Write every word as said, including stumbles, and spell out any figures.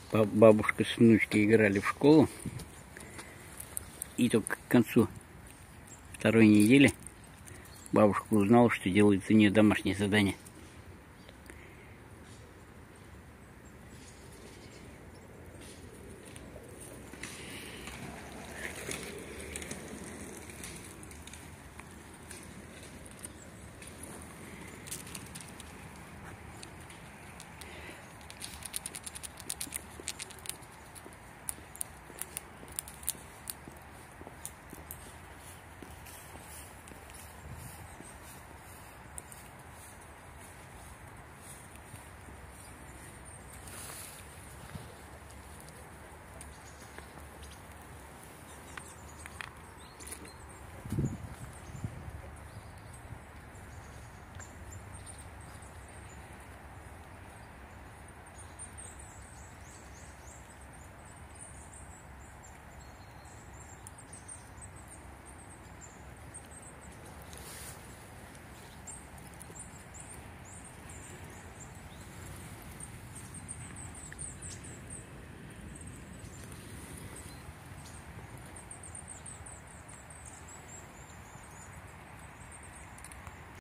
Бабушка с внучкой играли в школу. И только к концу второй недели бабушка узнала, что делает за нее домашнее задание.